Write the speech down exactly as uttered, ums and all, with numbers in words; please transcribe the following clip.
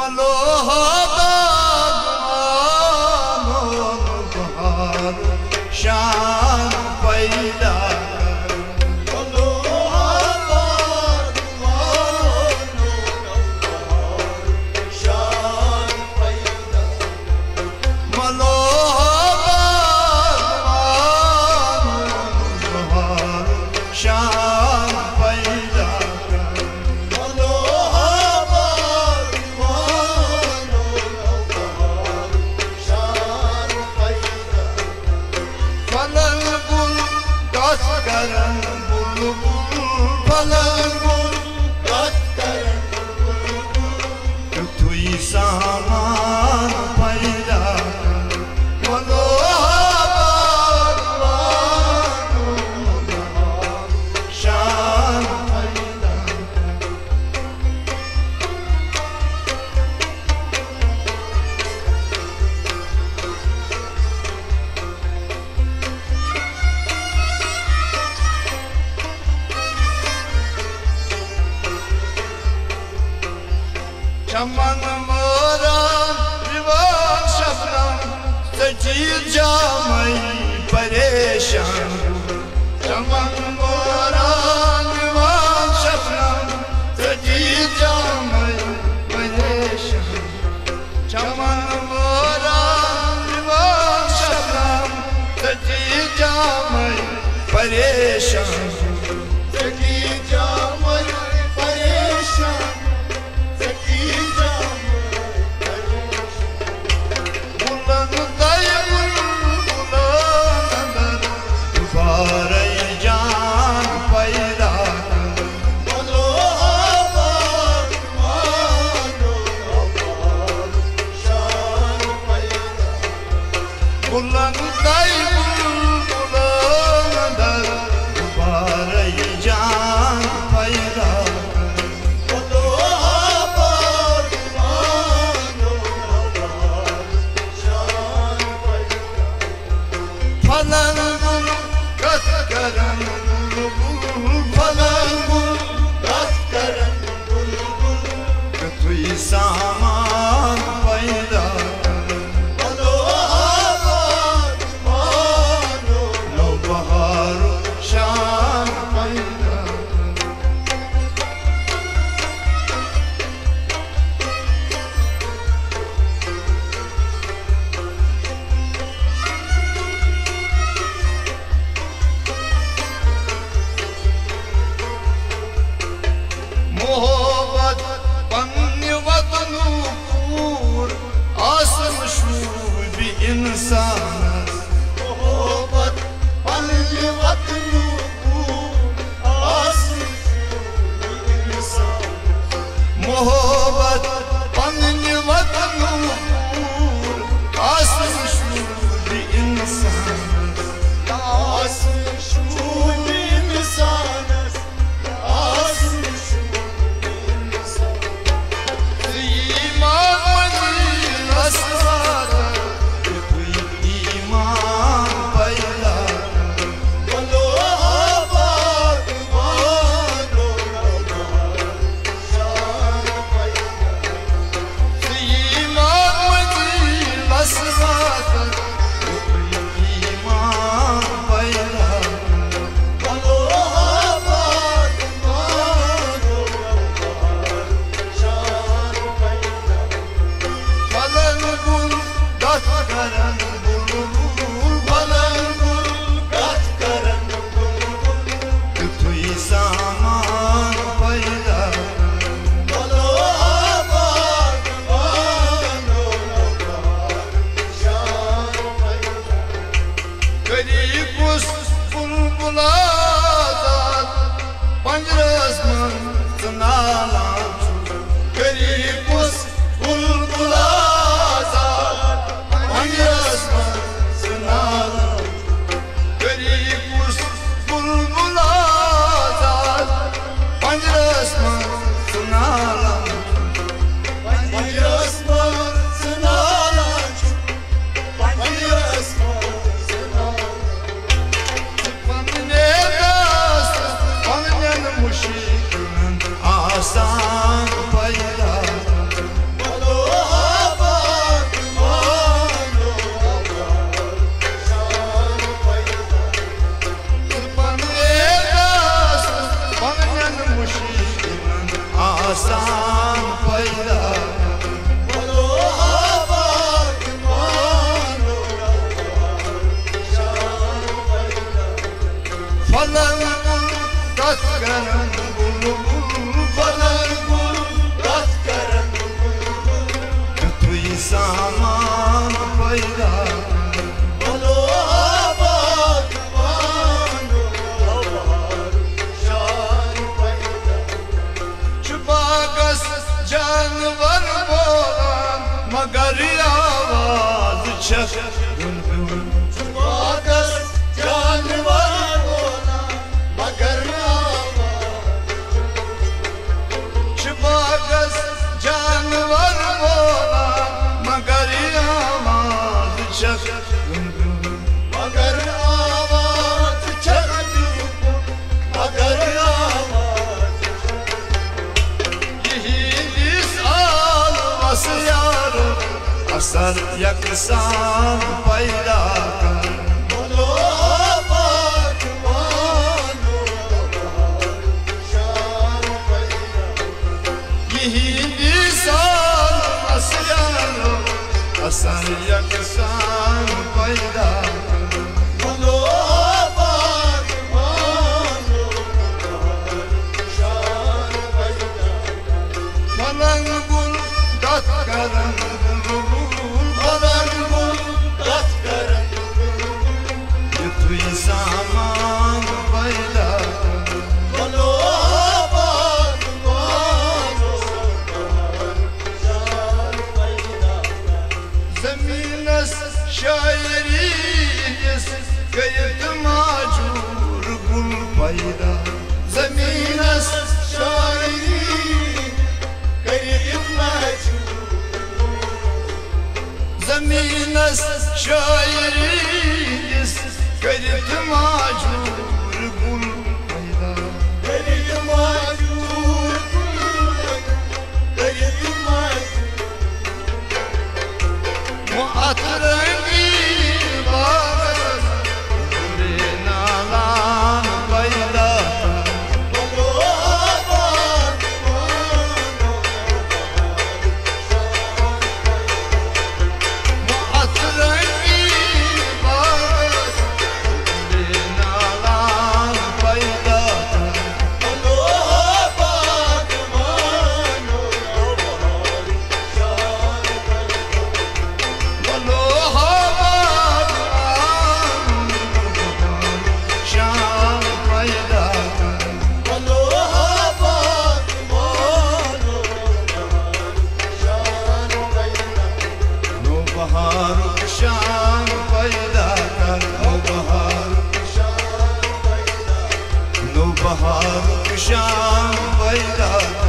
शान पैदा सामान पैदा बोलो शान पैदा चमन मोरा विवाह शबनम सजीद जामई परेशान चमन मोरा विवाह शबनम सजीद जामई परेशान चमन मोरा विवाह शबनम सजीद जामई परेशान सजीद जामई परेशान सामान पैदा बोलो लो बहार शान पैदा मोहब्बत इंसान मोहब्बत पन्ने वतनू इंसान मोहब्बत पन्ने वतनू आसम शूर इंसान आसम शूर इंसान आसम शूर इंसान ईमान असवार मगर आवाज छक बागस जानवर बोला मगर आवाज बागस जानवर बोला मगर आवाज छक मगर आवाज छक मगर आवाज यही साल बस यारो असर यकसान पैदा कर बोलो बात मानो शान पैदा यही साल बस यारो असर यकसान पैदा कर बोलो बात मानो शान पैदा मलंग बुल दत करन सामान पैदा बोलो बात मानो शान पैदा ज़मीनस शायरी गयत माजूर गुल पैदा ज़मीनस शायरी गयत माजूर ज़मीनस शायरी गरीब माजूर गुल पैदा गरीब माजूर गरीब माजूर मुअत्तरंगी बागस गुले नालान पैदा बोलो बात मानो मुअत्तरंगी शान पैदा कर नो बहार शान पैदा नो बहार शान पैदा